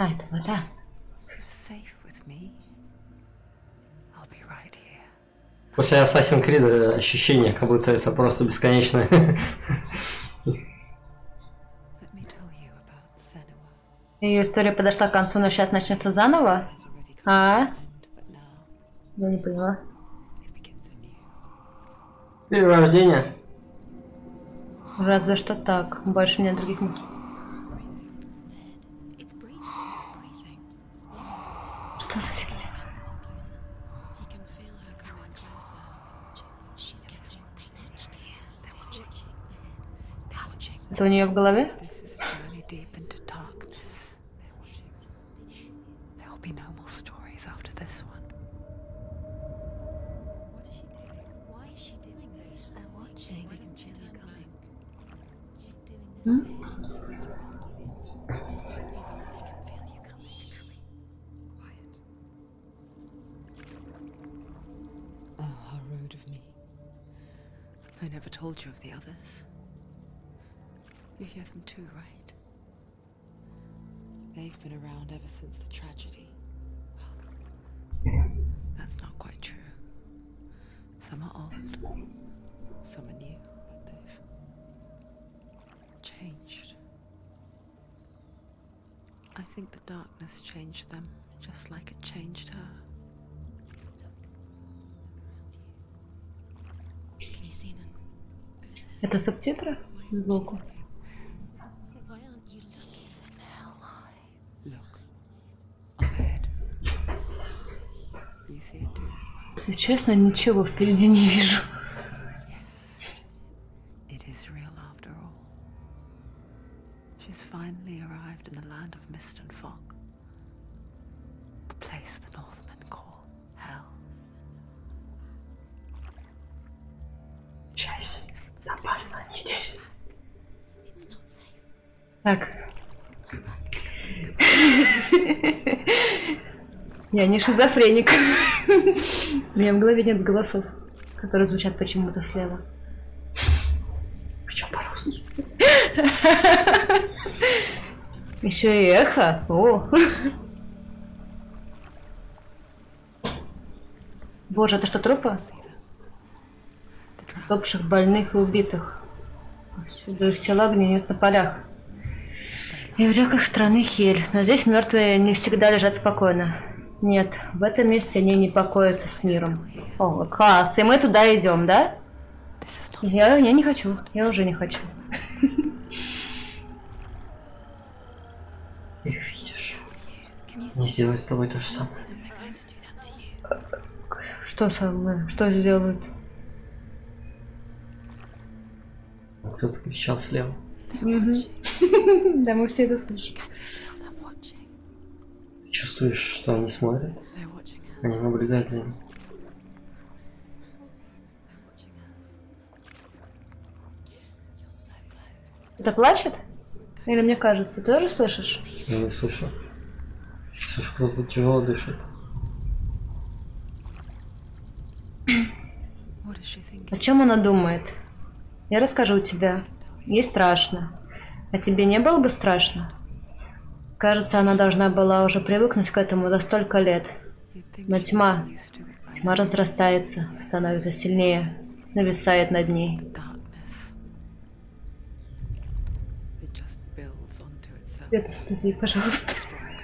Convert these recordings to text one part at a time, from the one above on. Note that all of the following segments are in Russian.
А, это вода. После Assassin's Creed ощущение, как будто это просто бесконечно. Ее история подошла к концу, но сейчас начнется заново? А? Я не поняла. Перерождение. Разве что так. Больше нет других. Что за фигня? Это у нее в голове? I never told you of the others. You hear them too, right? They've been around ever since the tragedy. Well, that's not quite true. Some are old, some are new, but they've changed. I think the darkness changed them, just like it changed her. Can you see them? Это субтитры сбоку? Why aren't you looking so high? Look, up ahead. You see it too? Честно, ничего впереди не вижу. Yes, it is real after all. She's finally arrived in the land of mist and fog. The place the Northmen call Hell. Часть. Опасно, не здесь. Так. Я не шизофреник. У меня в голове нет голосов, которые звучат почему-то слева. Причем по-русски. Еще и эхо. О. Боже, это что, трупы? Топших, больных и убитых. Всюду их тела гниют на полях. И в реках страны Хель. Но здесь мертвые не всегда лежат спокойно. Нет, в этом месте они не покоятся с миром. О, класс, и мы туда идем, да? Я не хочу, я уже не хочу. Их видишь. Не сделать с тобой то же самое. Что со мной? Что сделают? Кто-то кричал слева. Да, мы все это слышим. Чувствуешь, что они смотрят? Они наблюдают за ним. Это плачет? Или мне кажется, ты тоже слышишь? Я не слышу. Слышу, кто-то тяжело дышит. О чем она думает? Я расскажу тебе. Ей страшно. А тебе не было бы страшно? Кажется, она должна была уже привыкнуть к этому за столько лет. Но тьма разрастается, становится сильнее, нависает над ней. Это студии, пожалуйста.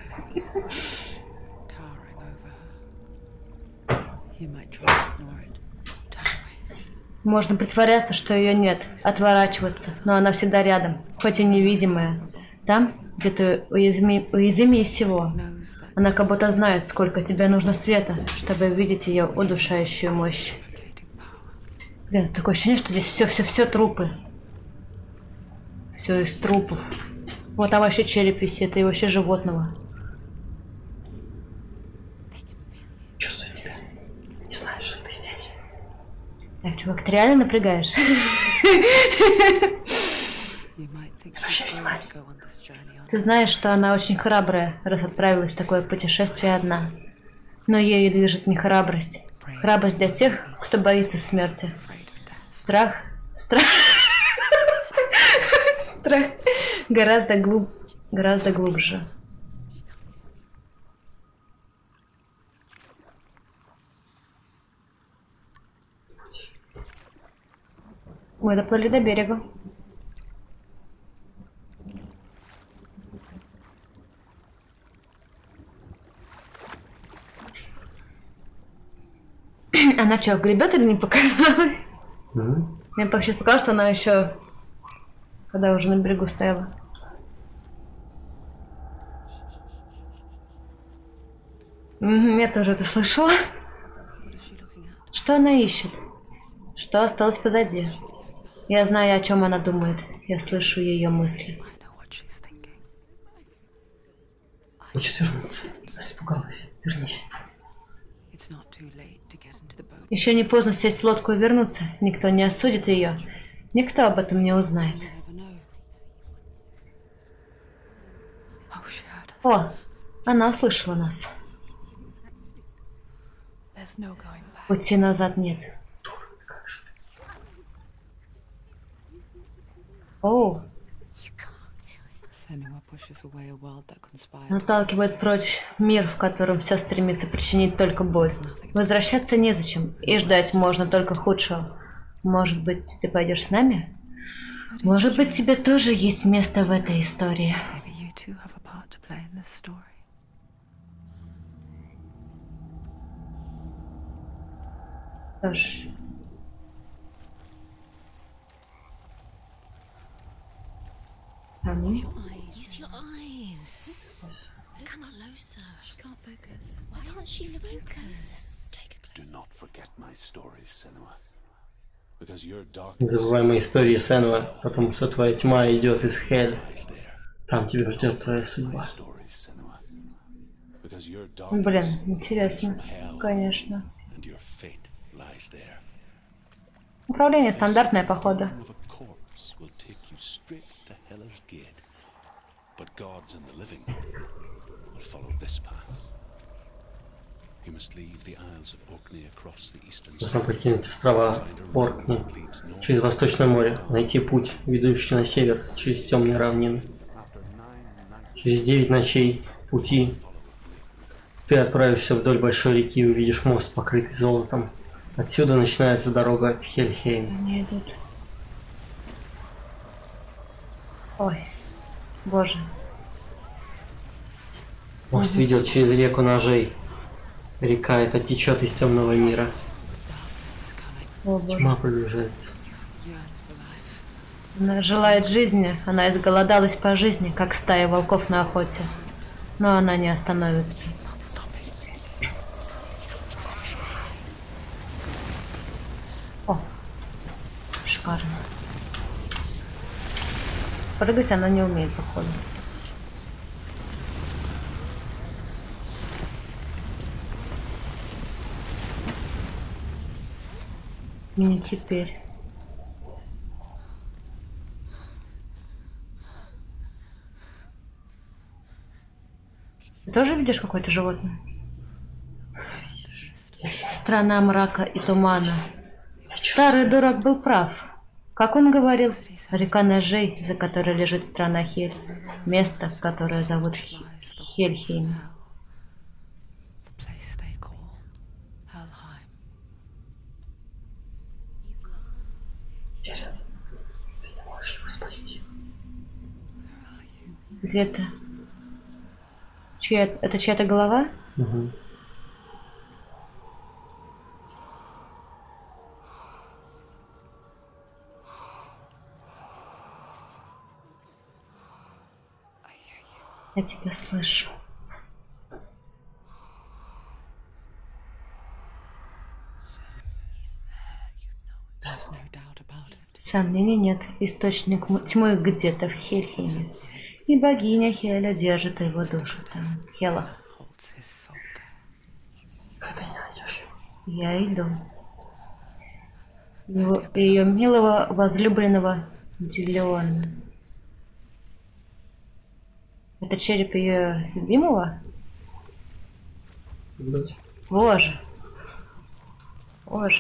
Можно притворяться, что ее нет, отворачиваться, но она всегда рядом, хоть и невидимая. Там, где ты уязвимее всего. Она как будто знает, сколько тебе нужно света, чтобы видеть ее удушающую мощь. Блин, такое ощущение, что здесь все трупы. Все из трупов. Вот там вообще череп висит, и вообще животного. Чувствую тебя. Не знаю, что ты здесь. Так, чувак, ты реально напрягаешь? Обращай внимание. Ты знаешь, что она очень храбрая, раз отправилась в такое путешествие одна. Но ею движет не храбрость. Храбрость для тех, кто боится смерти. Страх гораздо глубже. Мы доплыли до берега. Она что, гребет или не показалось? Мне сейчас показалось, что она еще, когда уже на берегу стояла. Я тоже это слышала. Что она ищет? Что осталось позади? Я знаю, о чем она думает. Я слышу ее мысли. Хочет вернуться. Она испугалась. Вернись. Еще не поздно сесть в лодку и вернуться. Никто не осудит ее. Никто об этом не узнает. О, она услышала нас. Пути назад нет. О, наталкивает прочь мир, в котором все стремится причинить только боль. Возвращаться незачем, и ждать можно только худшего. Может быть, ты пойдешь с нами? Может быть, тебе тоже есть место в этой истории. Что ж. Use your eyes. Come closer. She can't focus. Why can't she focus? Take a closer. Do not forget my stories, Senua. Because your Не забывай мои истории, Сенуа, потому что твоя тьма идет из Хель. Там тебя ждет твоя судьба. Блин, интересно. Конечно. Управление стандартное, походу. Нужно покинуть острова Оркни через Восточное море, найти путь, ведущий на север, через темные равнины. Через 9 ночей пути ты отправишься вдоль большой реки и увидишь мост, покрытый золотом. Отсюда начинается дорога в Хельхейм. Они идут. Ой, боже. Мост ведет через реку ножей. Река эта течет из темного мира. О, боже. Тьма приближается. Она желает жизни, она изголодалась по жизни, как стая волков на охоте. Но она не остановится. О, шикарно. Прыгать она не умеет, походу. Не теперь. Ты тоже видишь какое-то животное? Страна мрака и тумана. Старый дурак был прав. Как он говорил, река ножей, за которой лежит страна Хель. Место, которое зовут Хельхейм. Ты не можешь его спасти. Где-то. Это чья-то голова? Угу. Я тебя слышу. Сомнений нет. Источник тьмы где-то в Хельхейме. И богиня Хеля держит его душу там. Хела. Когда не найдешь его. Я иду. Ее милого возлюбленного Диллиона. Это череп ее любимого? Да. Боже. Боже.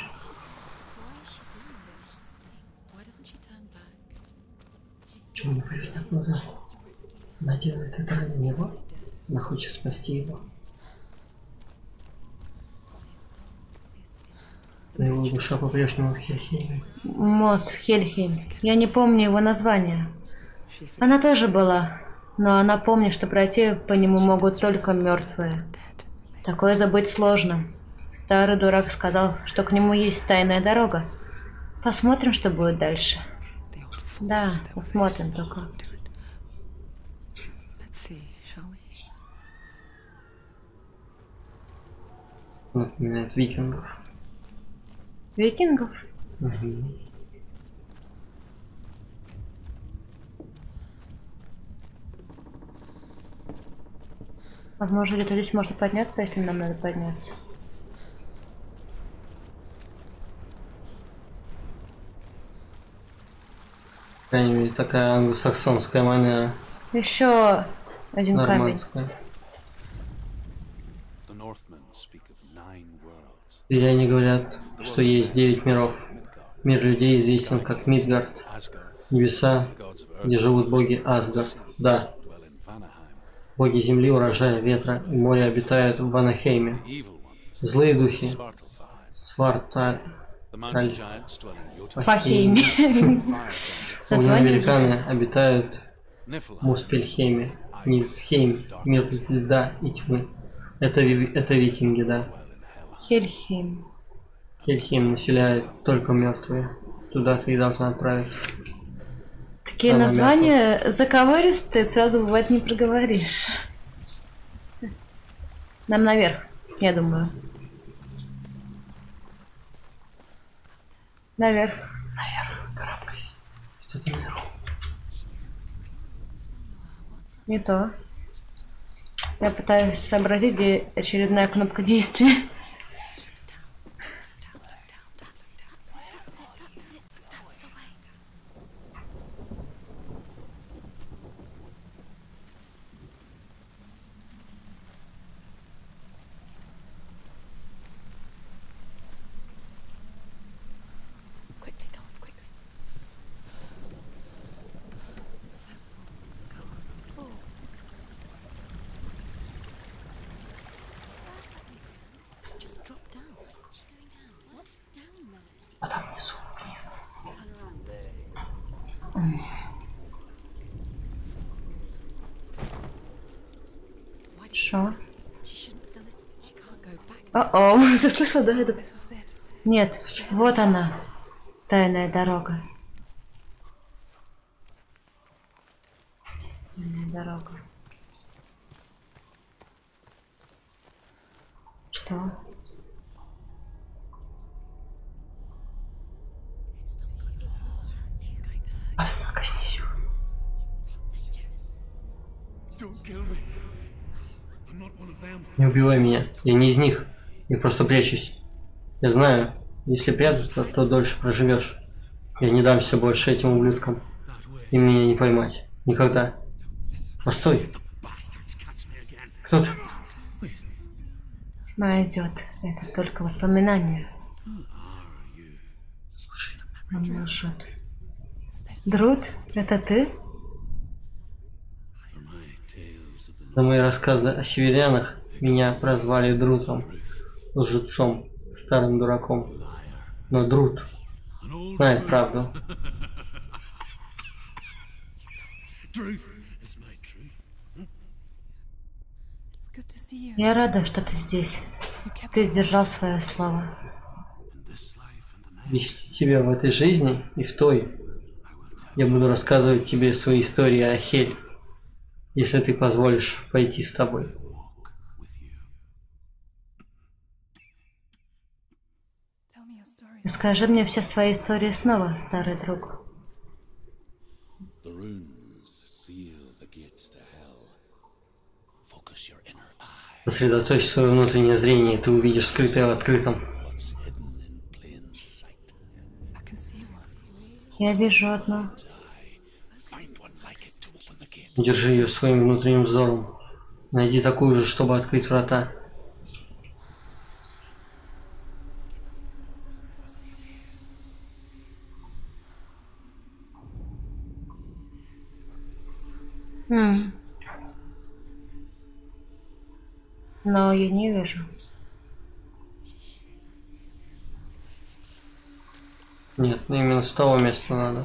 Почему не повернет назад? Она делает это ради него. Она хочет спасти его. Но его душа по-прежнему в Хельхейме. Мост Хельхейм. Я не помню его название. Она тоже была, но она помнит, что пройти по нему могут только мертвые. Такое забыть сложно. Старый дурак сказал, что к нему есть тайная дорога. Посмотрим, что будет дальше. Да, посмотрим только. Let's see, shall we? Напоминает викингов. Викингов? Угу. Возможно, где-то здесь можно подняться, если нам надо подняться. По крайней мере, такая англосаксонская манера. Еще один камень. Нормандская. The Northmen speak of 9 worlds. Северяне говорят, что есть 9 миров. Мир людей известен как Мидгард. Asgard, Небеса, gods of где earth живут боги Асгард. Да, dwell in Vanaheim. боги земли, урожая, ветра и моря обитают в Ванахейме. Evil ones, Злые духи, Svartalfheim. Сварта, The mountain giants dwell in Jotunheim. Пахейме. Fire giants, огненные Название великаны обитают в Niflheim. Муспельхейме. Нифлхейм, мир льда и тьмы. Это викинги, да. Хельхейм. Хельхейм населяет только мертвые. Туда ты и должна отправиться. Такие Она названия заковыристые, сразу бывает не проговоришь. Нам наверх, я думаю. Наверх. Наверх, карабкайся. Что-то наверху. Не то. Я пытаюсь сообразить, где очередная кнопка действия. That's the way. Quickly, go on, quickly. Just drop down. What's going down? What's down there? А там внизу, вниз. Turn around. Why did she Шо? do that? She shouldn't have done it. She can't go back. О-о, ты слышала, да, это? This is it. Нет, вот она. Тайная дорога. Тайная дорога. Что? It's going to hurt. Опасно, коснись их. Dangerous. Don't kill me. I'm not one of them. Не убивай меня. Я не из них. Я просто прячусь. Я знаю, если прятаться, то дольше проживешь. Я не дамся больше этим ублюдкам. И меня не поймать. Никогда. Постой. Кто ты? Тьма идет. Это только воспоминания. Он лжет. Друд, это ты? За мои рассказы о северянах меня прозвали Друтом, лжецом, старым дураком. Но Друт знает правду. Truth is my truth. It's good to see you. Я рада, что ты здесь. You kept Ты сдержал свое слово. Вести тебя в этой жизни и в той. Я буду рассказывать тебе свои истории о Хель, если ты позволишь пойти с тобой. tell me your stories. Расскажи мне все свои истории снова, старый друг. The runes seal the gates to hell. Focus your inner eye. Сосредоточь свое внутреннее зрение, и ты увидишь скрытое в открытом. What's hidden in plain sight. I can see one. Я вижу одно. Find one like it to open the gate. Держи ее своим внутренним взором. Найди такую же, чтобы открыть врата. Но я не вижу. Нет, именно с того места надо.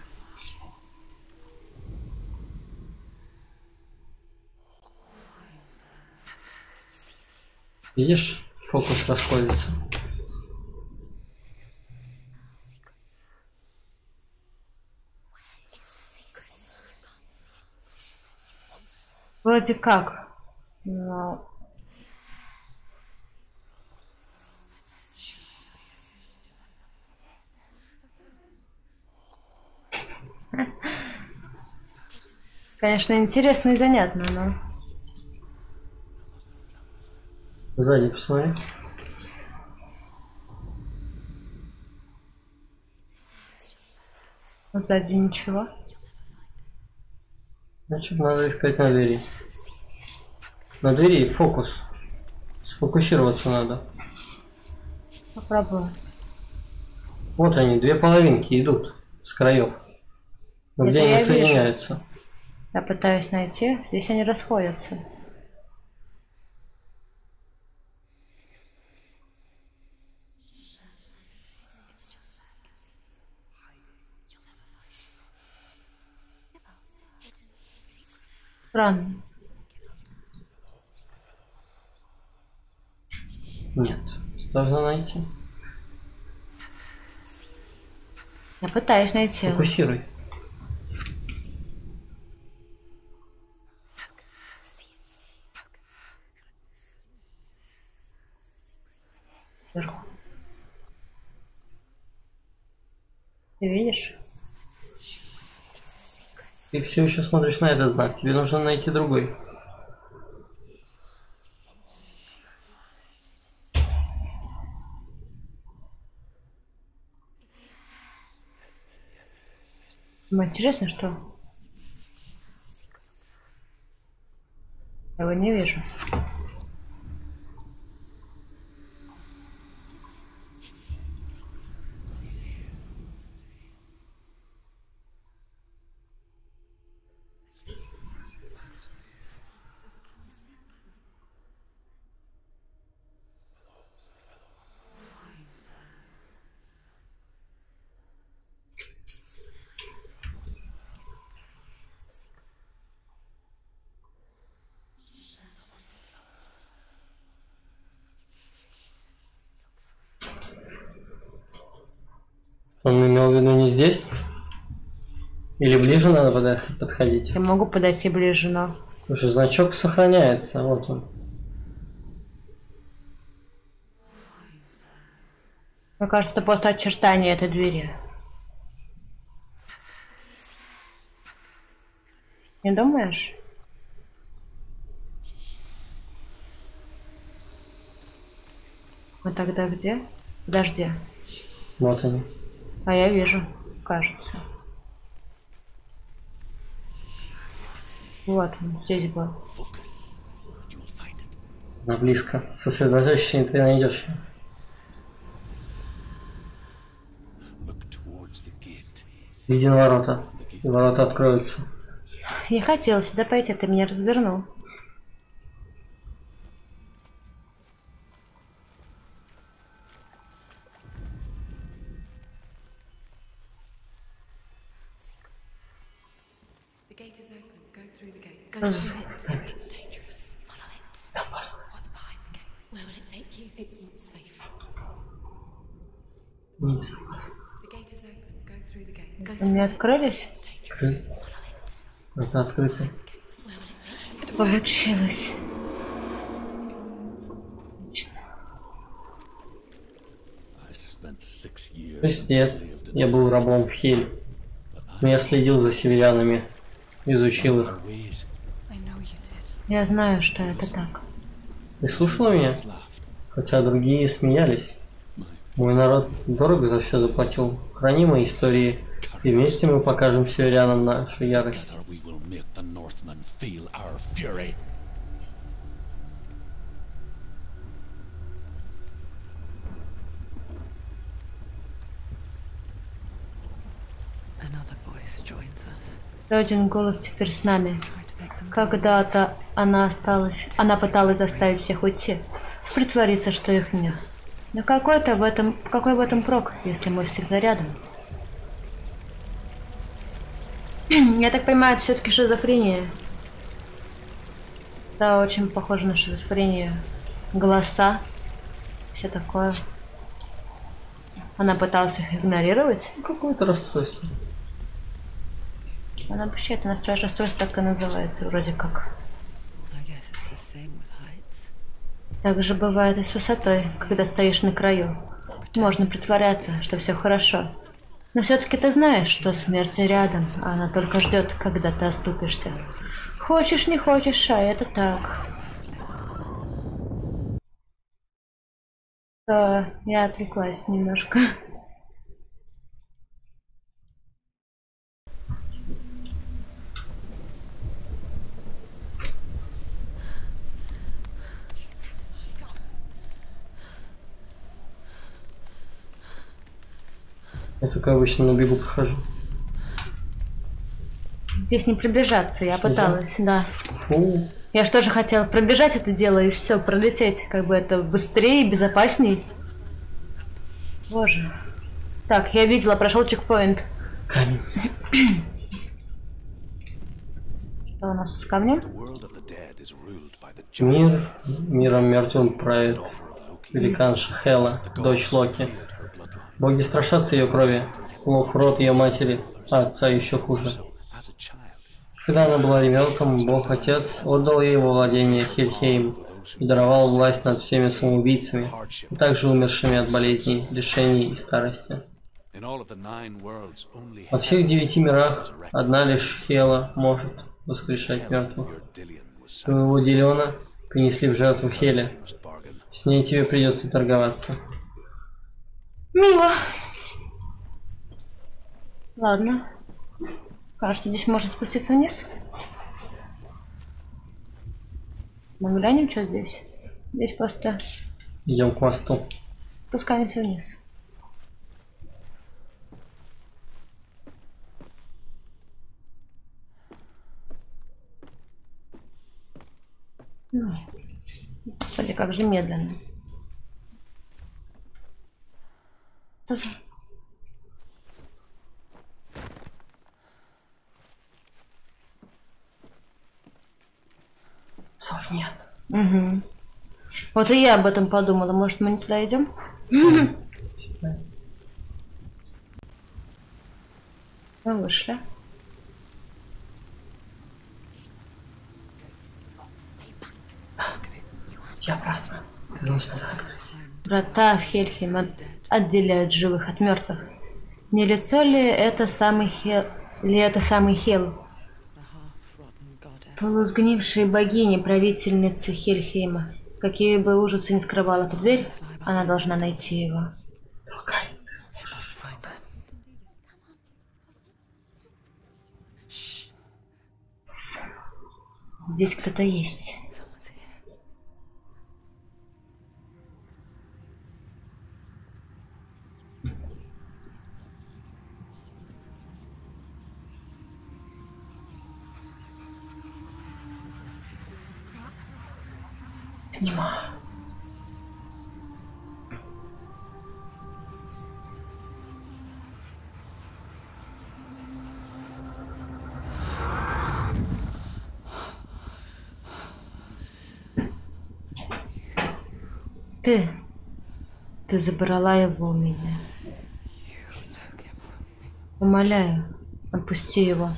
Видишь, фокус расходится. Вроде как. Но... Конечно, интересно и занятно, но... Сзади посмотри. Сзади ничего. Значит, надо искать на двери. На двери фокус. Сфокусироваться надо. Попробую. Вот они, две половинки идут с краев. Но Это где они я вижу. соединяются? Я пытаюсь найти. Здесь они расходятся. Странно. Нет. Должна найти. Я пытаюсь найти. Фокусируй. Вверху. Ты видишь? Ты все еще смотришь на этот знак. Тебе нужно найти другой. Интересно, что? Я его не вижу. Он имел в виду не здесь? Или ближе надо подходить? Я могу подойти ближе, но... Слушай, значок сохраняется. Вот он. Мне кажется, это просто очертание этой двери. Не думаешь? А тогда где? Подожди. Вот они. А я вижу, кажется. Вот он, здесь был. Она близко. Сосредоточься, и ты найдешь ее. Иди на ворота. И ворота откроются. Я хотела сюда пойти, ты меня развернул. The gate is open. Go through the gate. Go through it. It's dangerous. Follow it. Опасно. What's behind the gate? Where will it take you? It's not safe. Небезопасно. The gate is open. Go through the gate. Go Они through it. открылись? Открыт. Follow it. Ворота открыты. Where will it take you? Получилось. I spent 6 years 6 лет я был рабом в Хель. Но я следил за северянами. Изучил их. ways. I know you did. Я знаю, что это так. Ты слушала меня? Хотя другие смеялись. Мой народ дорого за все заплатил. Храни мои истории. И вместе мы покажем северянам нашу ярость. Together we will make the Northmen feel our fury. Another voice joins us. Еще один голос теперь с нами. Try to make them Когда-то она пыталась заставить всех уйти. Притвориться, что их нет. Да какой в этом прок, если мы всегда рядом? Я так понимаю, это все-таки шизофрения. Да, очень похоже на шизофрению. Голоса, все такое. Она пыталась их игнорировать. Какое-то расстройство. Она вообще это настроение расстройство так и называется, вроде как. I guess it's the same with heights. Так же бывает и с высотой, когда стоишь на краю. Можно притворяться, что все хорошо. Но все-таки ты знаешь, что смерть рядом, а она только ждет, когда ты оступишься. Хочешь, не хочешь, а это так. Я отвлеклась немножко. Я только обычно на бегу прохожу. Здесь не пробежаться, я пыталась, да. Фу. Я же тоже хотела пробежать это дело и все, пролететь. Как бы это быстрее и безопасней. Боже. Так, я видела, прошел чекпоинт. Камень. Что у нас с камнем? Миром мертвым правит великанша Хела, дочь Локи. Боги страшатся ее крови. Плох род ее матери, а отца еще хуже. Когда она была ребенком, Бог-Отец отдал ей во владение Хельхейм и даровал власть над всеми самоубийцами, а также умершими от болезней, лишений и старости. Во всех 9 мирах одна лишь Хела может воскрешать мертвых. Твоего Дилиона принесли в жертву Хеле. С ней тебе придется торговаться. Мило. Ладно. Кажется, здесь можно спуститься вниз. Мы глянем, что здесь. Здесь просто Идем к мосту. спускаемся вниз. Господи, как же медленно. Что за... Сов нет. Угу. Вот и я об этом подумала. Может, мы не туда идем? Мы вышли. Иди обратно. Ты должна открыть. Врата в Хельхейм отделяют живых от мертвых. Не лицо ли это самый Хел? Полусгнившие богини, правительницы Хельхейма. Какие бы ужасы ни скрывала эта дверь, она должна найти его. Ты сможешь. Здесь кто-то есть. Тьма. Ты забрала его у меня. Умоляю, отпусти его.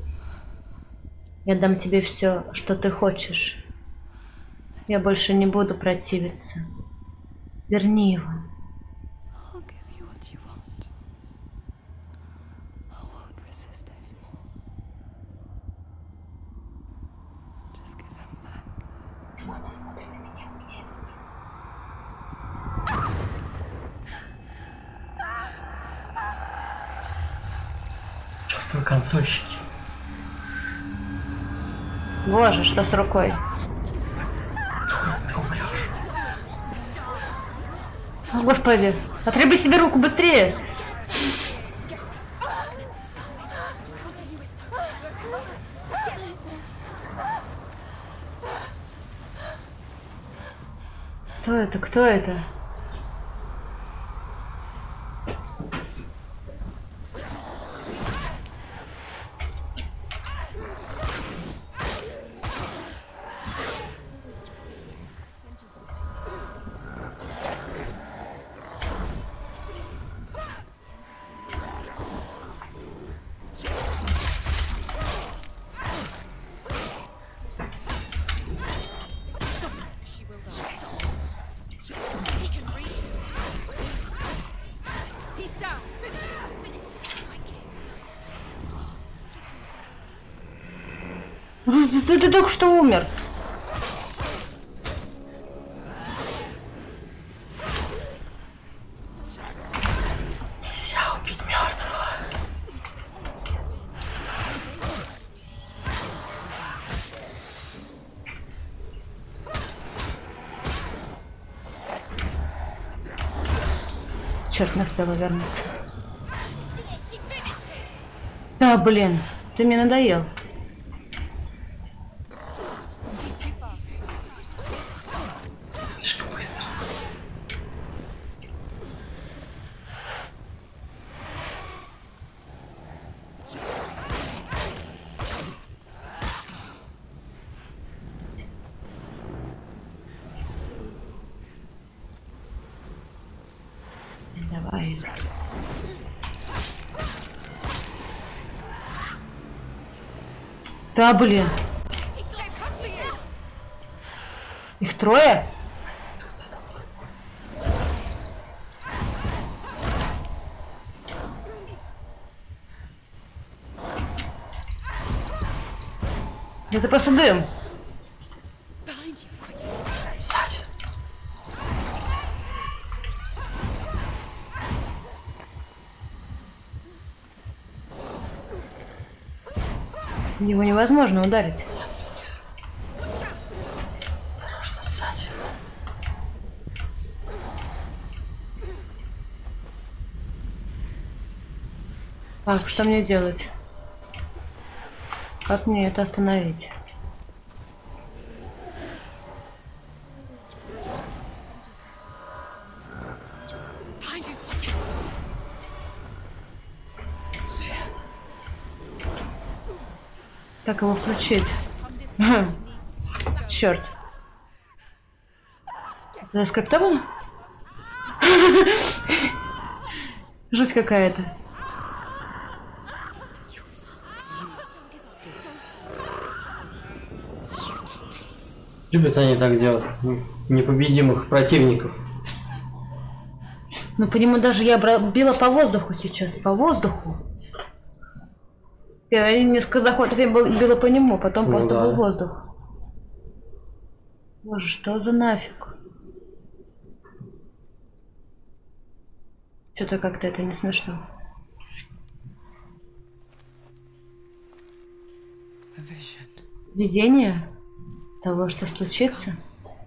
Я дам тебе все, что ты хочешь. Я больше не буду противиться. Верни его. I'll give you what you want. I won't resist anymore. Just give him back. Мама, смотри на меня. Чёртовы консольщики. Боже, что с рукой? Ты умрешь. О, Господи, отреби себе руку быстрее! Кто это? Кто это? Ты только что умер. Нельзя убить мертвого. Черт, не успела вернуться. Да, блин, ты мне надоел. Слишком быстро. Давай. Да, блин. Их трое? Это просто дым. Сзади. Его невозможно ударить. Нет смысла. Осторожно, сзади. Так, что мне делать? Как мне это остановить? Свет. Как его включить? Черт. Это скриптовано? Жуть какая-то. Любят они так делать. Непобедимых противников. Ну, по нему даже я била по воздуху сейчас. По воздуху. Я несколько заходов я била по нему, потом Ну просто да. был воздух. Боже, что за нафиг? Что-то как-то это не смешно. A vision. Видение того, что случится.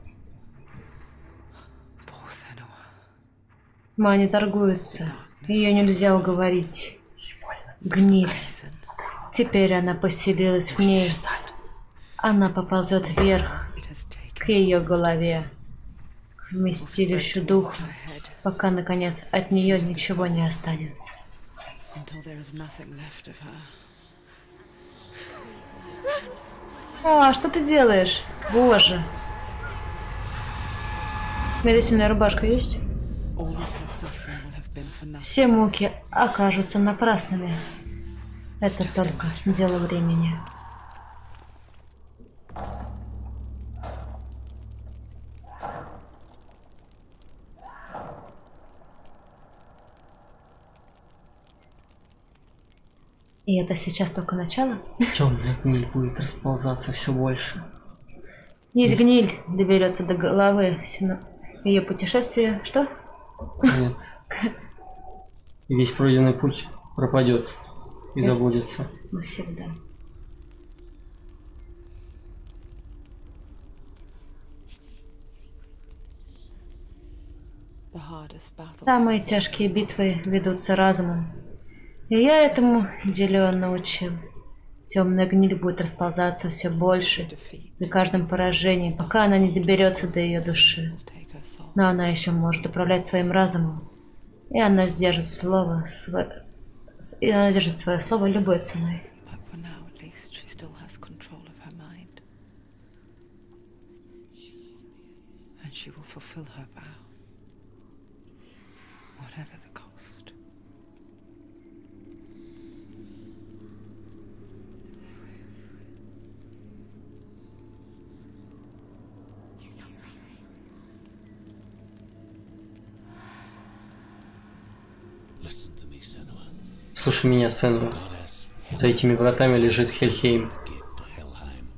Poor Senua. Ма не торгуется. Ее нельзя уговорить. Гниль. Poison. Теперь она поселилась в ней. Она поползет вверх It has taken к ее голове, к вместилищу духа, her head пока, наконец, от нее ничего не останется. until there is nothing left of her. А, что ты делаешь? Боже. Смирительная рубашка есть? All of her suffering will have been for nothing. Все муки окажутся напрасными. Это только дело времени. И это сейчас только начало? Темная гниль будет расползаться все больше. Есть гниль доберется до головы ее путешествия. Что? Нет. И весь пройденный путь пропадет и забудется. Навсегда. The hardest battles Самые тяжкие битвы ведутся разумом. И я этому деле научил. Темная гниль будет расползаться все больше defeat при каждом поражении, пока она не доберется до ее души. will take her soul. Но она еще может управлять своим разумом. И она сдержит слово, и она держит свое слово любой ценой. But for now, at least, she still has control of her mind. And she will fulfill her vow. Whatever the cost. Listen to me, Senua. Слушай меня, Сенва. Goddess За этими вратами лежит Хельхейм. gate to Helheim.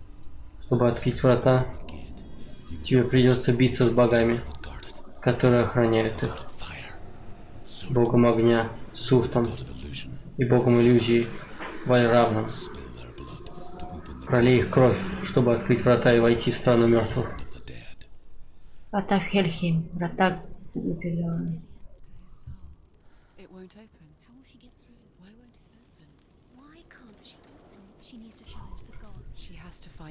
Чтобы открыть врата, тебе придется биться с богами, которые охраняют их. Богом огня, Суфтом, и богом иллюзий, Вальравном. Пролей их кровь, чтобы открыть врата и войти в страну мертвых. Врата в Хельхейм. Врата зеленые. It won't open. How will she get through? Why won't it open? Why can't she open? She needs to challenge the gods. She has to fight.